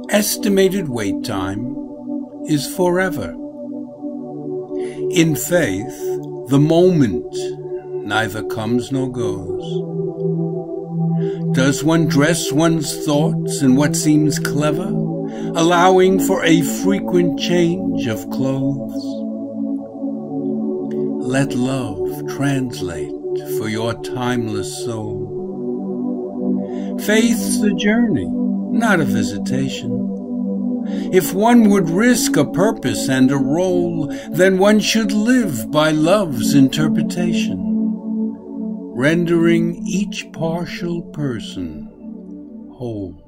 estimated wait time is forever. In faith, the moment neither comes nor goes. Does one dress one's thoughts in what seems clever, allowing for a frequent change of clothes? Let love translate for your timeless soul. Faith's a journey, not a visitation. If one would risk a purpose and a role, then one should live by love's interpretation, rendering each partial person whole.